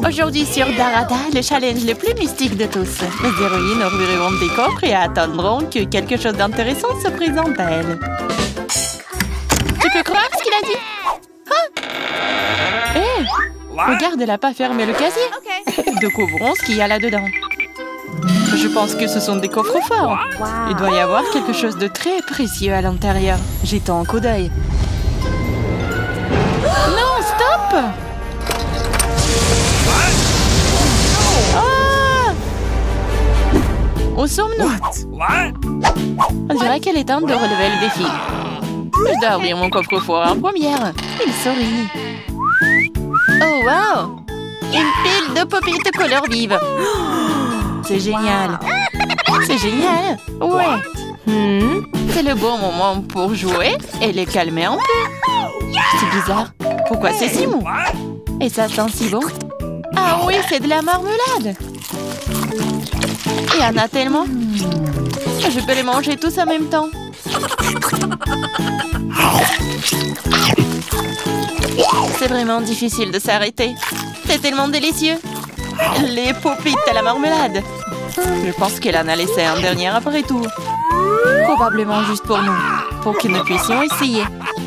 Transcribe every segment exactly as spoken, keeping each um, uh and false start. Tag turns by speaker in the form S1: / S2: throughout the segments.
S1: Aujourd'hui sur Darada, le challenge le plus mystique de tous. Les héroïnes ouvriront des coffres et attendront que quelque chose d'intéressant se présente à elles. Tu peux croire ce qu'il a dit? Ah! Hé! Hey, regarde, elle n'a pas fermé le casier. Découvrons ce qu'il y a là-dedans. Je pense que ce sont des coffres forts. Il doit y avoir quelque chose de très précieux à l'intérieur. Jetons un coup d'œil. Non, stop! Ah! Où sommes-nous? On dirait qu'elle est temps de relever le défi. Je dois ouvrir mon coffre-fort en première. Il sourit. Oh, wow! Une pile de pop-it couleur vive. C'est génial. C'est génial. Ouais. Hmm. C'est le bon moment pour jouer et les calmer un peu. C'est bizarre. Pourquoi c'est si mou? Et ça sent si bon. Ah oui, c'est de la marmelade. Il y en a tellement. Je peux les manger tous en même temps. C'est vraiment difficile de s'arrêter. C'est tellement délicieux. Les pop-it à la marmelade. Je pense qu'elle en a laissé un dernier après tout. Probablement juste pour nous. Pour que nous puissions essayer.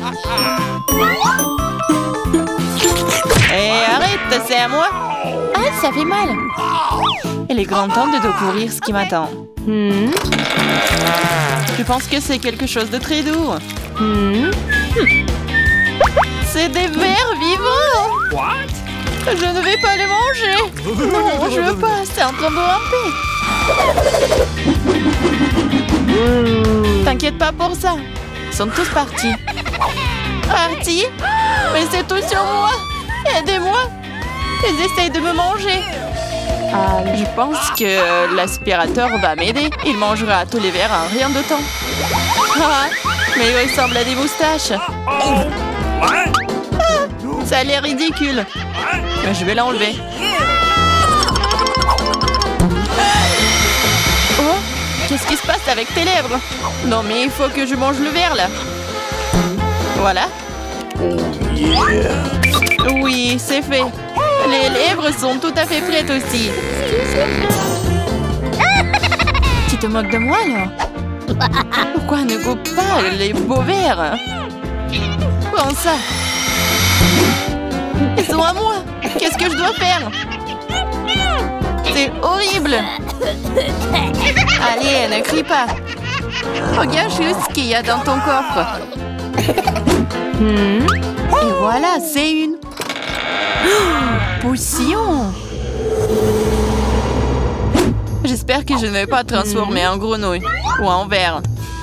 S1: Hé, hey, arrête, c'est à moi. Ah, ça fait mal. Il est grand temps de découvrir ce qui m'attend. Hmm. Je pense que c'est quelque chose de très doux. Hmm. C'est des vers vivants. What? Je ne vais pas les manger. Non, je veux pas. C'est en train de ramper. T'inquiète pas pour ça. Ils sont tous partis. Partis? Mais c'est tout sur moi. Aidez-moi. Ils essayent de me manger. Euh, je pense que l'aspirateur va m'aider. Il mangera tous les verres en rien de temps. Ah, mais il ressemble à des moustaches. Ah, ça a l'air ridicule. Mais je vais l'enlever. Oh, qu'est-ce qui se passe avec tes lèvres? Non, mais il faut que je mange le verre, là. Voilà. Oui, c'est fait. Les lèvres sont tout à fait prêtes aussi. Tu te moques de moi, là? Pourquoi ne coupe pas les beaux verres? Prends ça. Ils sont à moi. Qu'est-ce que je dois faire? C'est horrible. Allez, ne crie pas. Regarde juste ce qu'il y a dans ton coffre. Hmm. Et voilà, c'est une... Oh, potion. J'espère que je ne vais pas transformer en grenouille ou en ver.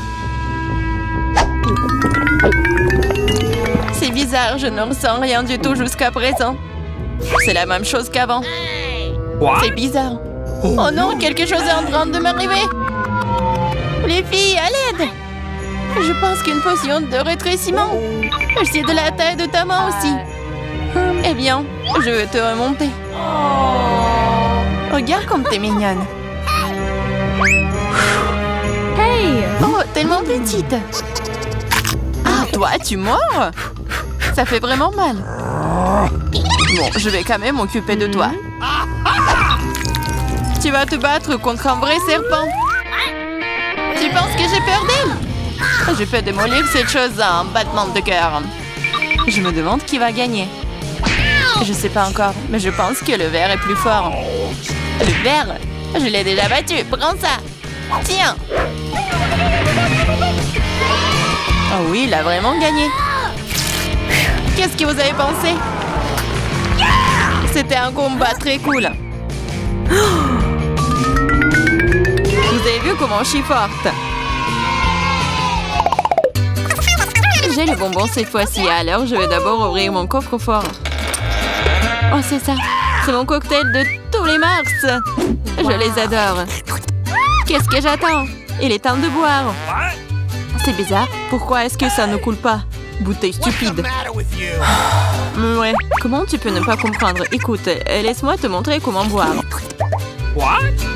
S1: C'est bizarre, je ne ressens rien du tout jusqu'à présent. C'est la même chose qu'avant. C'est bizarre. Oh non, quelque chose est en train de m'arriver. Les filles, à l'aide. Je pense qu'une potion de rétrécissement. C'est de la taille de ta main aussi. Eh bien, je vais te remonter. Regarde comme t'es mignonne. Hey! Oh, tellement petite. Ah, toi, tu mords? Ça fait vraiment mal. Bon, je vais quand même m'occuper de toi. Tu vas te battre contre un vrai serpent. Tu penses que j'ai peur d'elle? Je peux démolir cette chose en battement de cœur. Je me demande qui va gagner. Je sais pas encore, mais je pense que le ver est plus fort. Le ver? Je l'ai déjà battu. Prends ça. Tiens. Oh oui, il a vraiment gagné. Qu'est-ce que vous avez pensé? C'était un combat très cool. Vous avez vu comment je suis forte? J'ai le bonbon cette fois-ci, alors je vais d'abord ouvrir mon coffre-fort. Oh, c'est ça. C'est mon cocktail de tous les mars. Je les adore. Qu'est-ce que j'attends? Il est temps de boire. C'est bizarre. Pourquoi est-ce que ça ne coule pas? Bouteille stupide. Ouais. Comment tu peux ne pas comprendre? Écoute, laisse-moi te montrer comment boire. Quoi?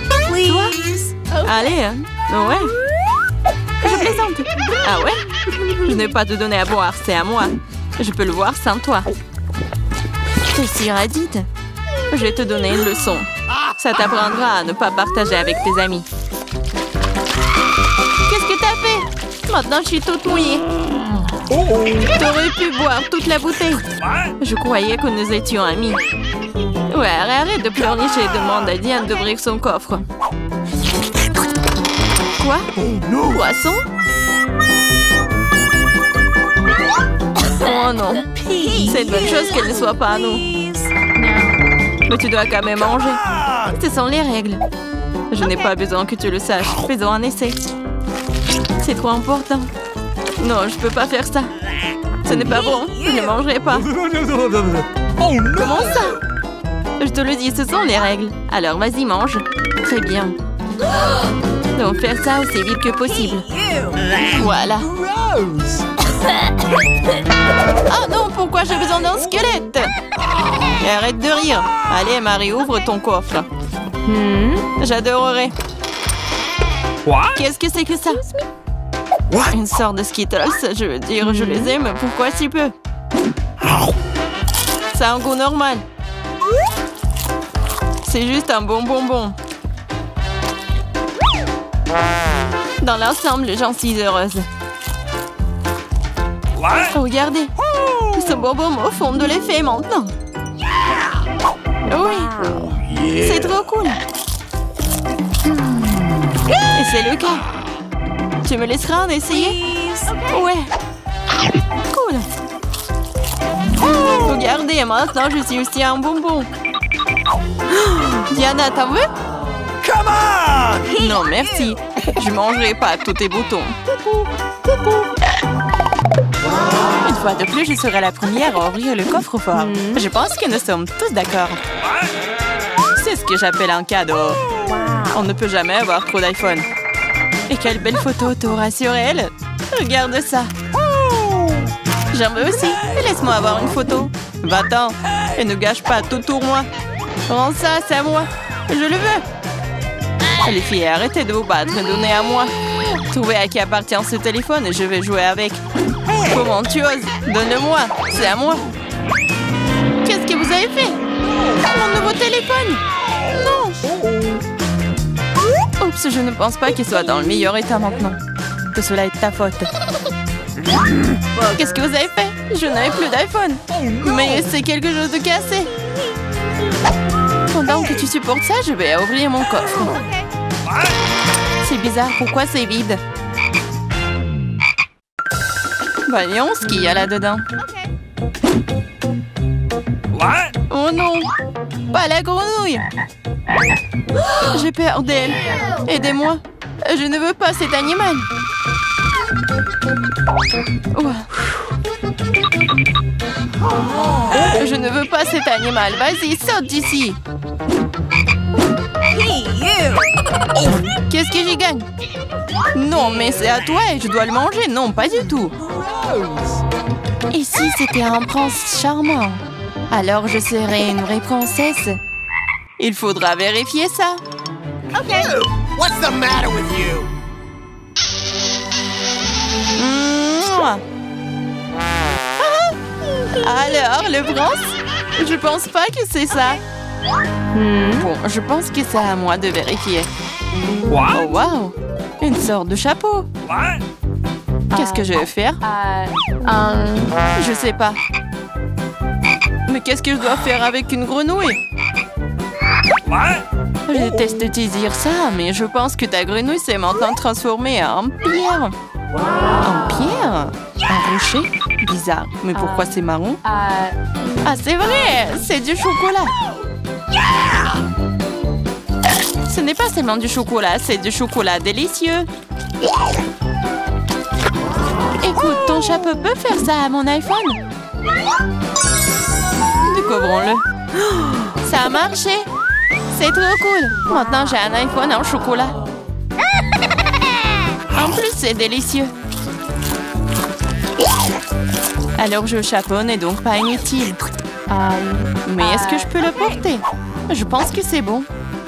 S1: Allez. Ouais. Je plaisante. Ah ouais? Je n'ai pas te donner à boire, c'est à moi. Je peux le voir sans toi. Je suis ravie. Je vais te donner une leçon. Ça t'apprendra à ne pas partager avec tes amis. Qu'est-ce que t'as fait? Maintenant, je suis toute mouillée. T'aurais pu boire toute la bouteille. Je croyais que nous étions amis. Ouais, arrête de pleurnicher et demande à Diane d'ouvrir son coffre. Quoi? Poisson? Oh non. C'est une bonne chose qu'elle ne soit pas à nous. Mais tu dois quand même manger. Ce sont les règles. Je n'ai pas besoin que tu le saches. Faisons un essai. C'est trop important. Non, je peux pas faire ça. Ce n'est pas bon. Je ne mangerai pas. Comment ça? Je te le dis, ce sont les règles. Alors, vas-y, mange. Très bien. Donc, faire ça aussi vite que possible. Voilà. Oh non, pourquoi j'ai besoin d'un squelette? Et arrête de rire. Allez, Marie, ouvre ton coffre. Hmm, j'adorerais. Qu'est-ce que c'est que ça? Une sorte de Skittles, je veux dire, je les aime. Pourquoi si peu? Ça a un goût normal. C'est juste un bon bonbon. Dans l'ensemble, j'en suis heureuse. Regardez, ce bonbon me fond de l'effet maintenant. Oui, c'est trop cool. Et c'est le cas. Tu me laisseras en essayer? Ouais. Cool. Regardez, maintenant je suis aussi un bonbon. Diana, t'en veux? Non, merci. Je mangerai pas tous tes boutons. Une fois de plus, je serai la première à ouvrir le coffre-fort. Mm. Je pense que nous sommes tous d'accord. C'est ce que j'appelle un cadeau. Wow. On ne peut jamais avoir trop d'iPhone. Et quelle belle photo t'auras sur elle. Regarde ça. J'en veux aussi. Laisse-moi avoir une photo. Va-t'en. Et ne gâche pas tout pour moi. Rends ça, c'est à moi. Je le veux. Les filles, arrêtez de vous battre. Donnez à moi. Trouvez à qui appartient ce téléphone et je vais jouer avec. Comment tu oses? Donne-le-moi. C'est à moi. Qu'est-ce que vous avez fait? Mon nouveau téléphone? Non. Oups, je ne pense pas qu'il soit dans le meilleur état maintenant. Que cela est de ta faute. Qu'est-ce que vous avez fait? Je n'avais plus d'iPhone. Mais c'est quelque chose de cassé. Pendant que tu supportes ça, je vais ouvrir mon coffre. C'est bizarre, pourquoi c'est vide? Voyons ce qu'il y a là-dedans. Oh non! Pas la grenouille! J'ai peur d'elle. Aidez-moi. Je ne veux pas cet animal. Je ne veux pas cet animal. Vas-y, saute d'ici. Qu'est-ce que j'y gagne? Non, mais c'est à toi et je dois le manger. Non, pas du tout. Et si c'était un prince charmant? Alors je serais une vraie princesse. Il faudra vérifier ça.
S2: Ok. What's the matter with you?
S1: Mouah. Ah. Alors, le prince? Je pense pas que c'est ça. Hmm. Bon, je pense que c'est à moi de vérifier.
S3: What?
S1: Oh, wow! Une sorte de chapeau.
S3: What?
S1: Qu'est-ce que je vais faire?
S4: Euh, um...
S1: Je sais pas. Mais qu'est-ce que je dois faire avec une grenouille?
S3: What?
S1: Je déteste te dire ça, mais je pense que ta grenouille s'est maintenant transformée en pierre. En pierre? Un rocher? Bizarre. Mais pourquoi c'est marron?
S4: Euh...
S1: Ah, c'est vrai! C'est du chocolat! Ce n'est pas seulement du chocolat, c'est du chocolat délicieux. Écoute, ton chapeau peut faire ça à mon iPhone? Découvrons-le. Oh, ça a marché! C'est trop cool! Maintenant, j'ai un iPhone en chocolat. En plus, c'est délicieux. Alors, je chapeau n'est donc pas inutile.
S4: Um,
S1: Mais est-ce que je peux le porter? Je pense que c'est bon.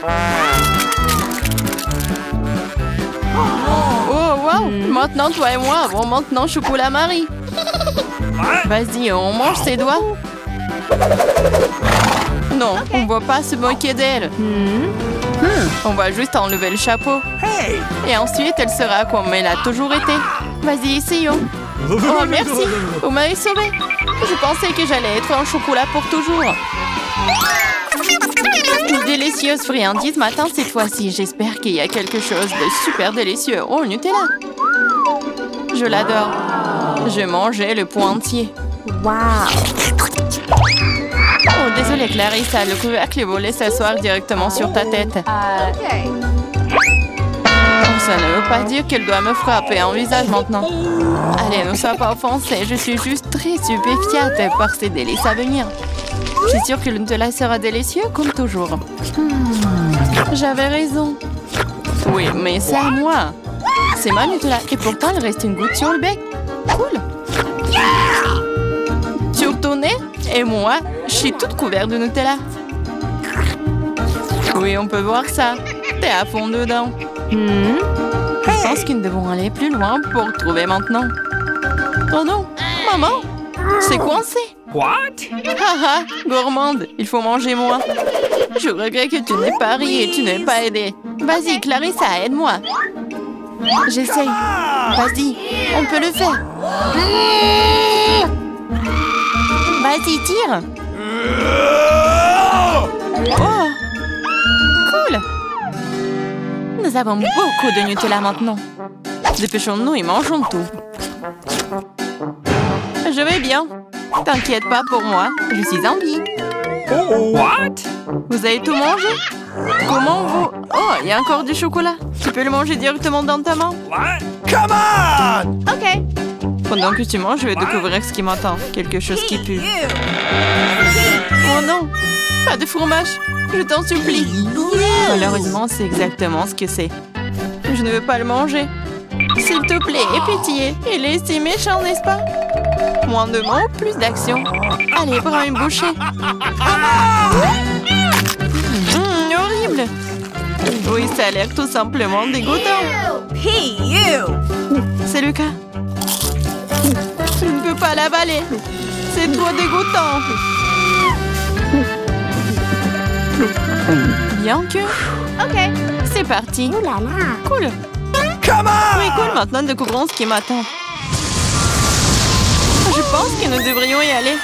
S1: Oh, wow! Mm. Maintenant, toi et moi avons maintenant chocolat Marie. Vas-y, on mange ses doigts. Non, on ne va pas se moquer d'elle.
S4: Hmm.
S1: On va juste enlever le chapeau. Et ensuite, elle sera comme elle a toujours été. Vas-y, essayons. Oh, merci. Vous m'avez sauvé. Je pensais que j'allais être en chocolat pour toujours. Une délicieuse friandise m'attend cette fois-ci. J'espère qu'il y a quelque chose de super délicieux. Oh, Nutella. Je l'adore. Je mangeais le pot entier.
S4: Wow.
S1: Oh, désolé Clarissa, le couvercle est volé s'asseoir directement sur ta tête.
S4: Uh,
S1: Oh, ça ne veut pas dire qu'elle doit me frapper en visage maintenant. Allez, ne sois pas offensée, je suis juste très stupéfiante par ces délices à venir. Je suis sûre que le Nutella sera délicieux comme toujours. Hmm, J'avais raison. Oui, mais c'est à moi. C'est ma Nutella et pourtant il reste une goutte sur le bec. Cool. Sur ton nez et moi, je suis toute couverte de Nutella. Oui, on peut voir ça. T'es à fond dedans.
S4: hmm.
S1: Je pense que nous devons aller plus loin pour trouver maintenant. Oh non, maman, c'est coincé.
S3: What?
S1: Haha, gourmande, il faut manger moins. Je regrette que tu n'aies pas ri et tu n'aies pas aidé. Vas-y, Clarissa, aide-moi. J'essaye. Vas-y, on peut le faire. Vas-y, tire. Oh, cool. Nous avons beaucoup de Nutella maintenant. Dépêchons-nous et mangeons tout. Je vais bien. T'inquiète pas pour moi, je suis en vie.
S3: What?
S1: Vous avez tout mangé? Comment vous... Oh, il y a encore du chocolat. Tu peux le manger directement dans ta main.
S3: What?
S2: Come on!
S1: Ok. Pendant que tu manges, je vais découvrir ce qui m'attend. Quelque chose qui pue. Oh non! Pas de fromage. Je t'en supplie. Malheureusement, c'est exactement ce que c'est. Je ne veux pas le manger. S'il te plaît, aie pitié. Il est si méchant, n'est-ce pas? Moins de mots, plus d'action. Allez, prends une bouchée. Mmh, horrible. Oui, ça a l'air tout simplement dégoûtant. C'est le cas. Je ne peux pas l'avaler. C'est trop dégoûtant. Bien que... Ok, c'est parti.
S4: Ouh là là.
S1: Cool.
S2: Come on!
S1: Oui, cool. Maintenant, découvrons ce qui m'attend. Je pense que nous devrions y aller.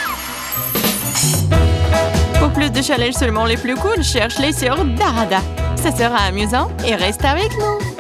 S1: Pour plus de challenges seulement les plus cool, cherche-les sur Darada. Ça sera amusant et reste avec nous.